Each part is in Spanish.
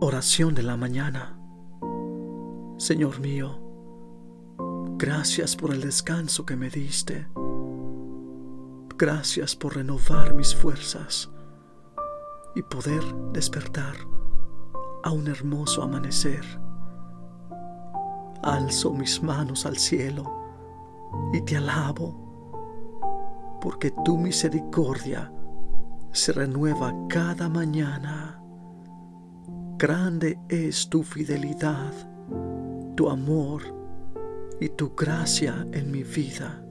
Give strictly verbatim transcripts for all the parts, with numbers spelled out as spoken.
Oración de la mañana. Señor mío, gracias por el descanso que me diste. Gracias por renovar mis fuerzas y poder despertar a un hermoso amanecer. Alzo mis manos al cielo y te alabo, porque tu misericordia se renueva cada mañana. Grande es tu fidelidad, tu amor y tu gracia en mi vida.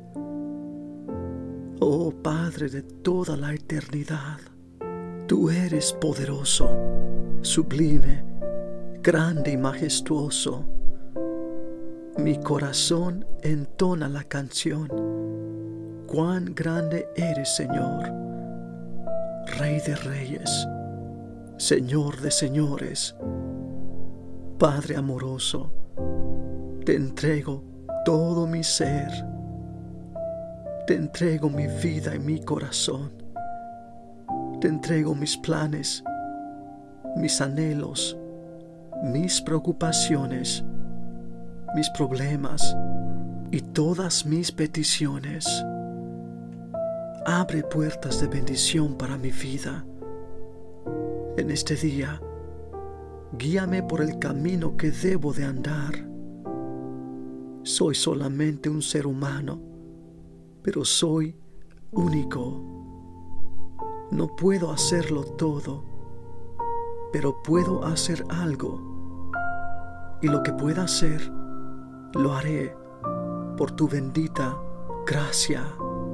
Oh Padre de toda la eternidad, tú eres poderoso, sublime, grande y majestuoso. Mi corazón entona la canción: cuán grande eres, Señor, Rey de reyes, Señor de señores. Padre amoroso, te entrego todo mi ser. Te entrego mi vida y mi corazón. Te entrego mis planes, mis anhelos, mis preocupaciones, mis problemas y todas mis peticiones. Abre puertas de bendición para mi vida. En este día, guíame por el camino que debo de andar. Soy solamente un ser humano, pero soy único. No puedo hacerlo todo, pero puedo hacer algo. Y lo que pueda hacer, lo haré por tu bendita gracia.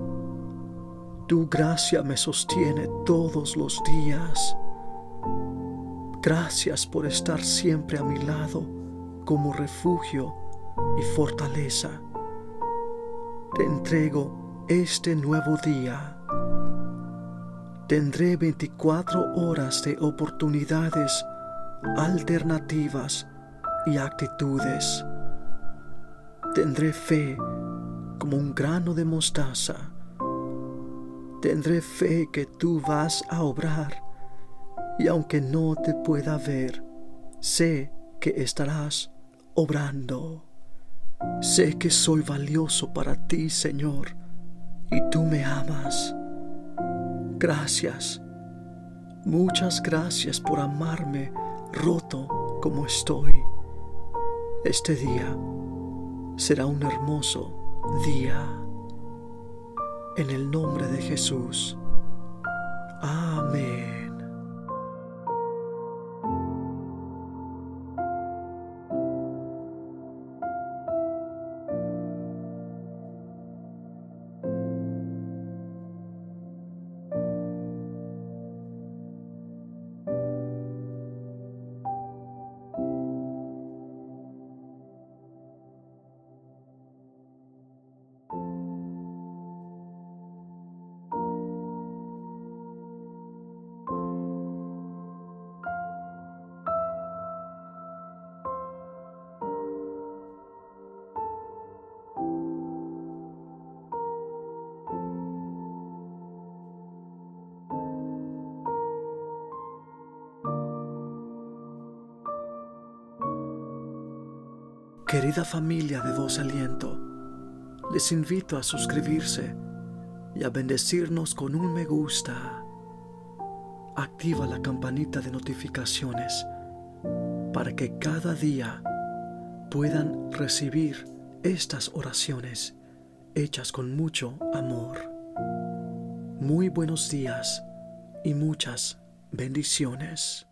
Tu gracia me sostiene todos los días. Gracias por estar siempre a mi lado como refugio y fortaleza. Te entrego este nuevo día. Tendré veinticuatro horas de oportunidades, alternativas y actitudes. Tendré fe como un grano de mostaza. Tendré fe que tú vas a obrar. Y aunque no te pueda ver, sé que estarás obrando. Sé que soy valioso para ti, Señor, y tú me amas. Gracias, muchas gracias por amarme roto como estoy. Este día será un hermoso día. En el nombre de Jesús. Amén. Querida familia de Voz Aliento, les invito a suscribirse y a bendecirnos con un me gusta. Activa la campanita de notificaciones para que cada día puedan recibir estas oraciones hechas con mucho amor. Muy buenos días y muchas bendiciones.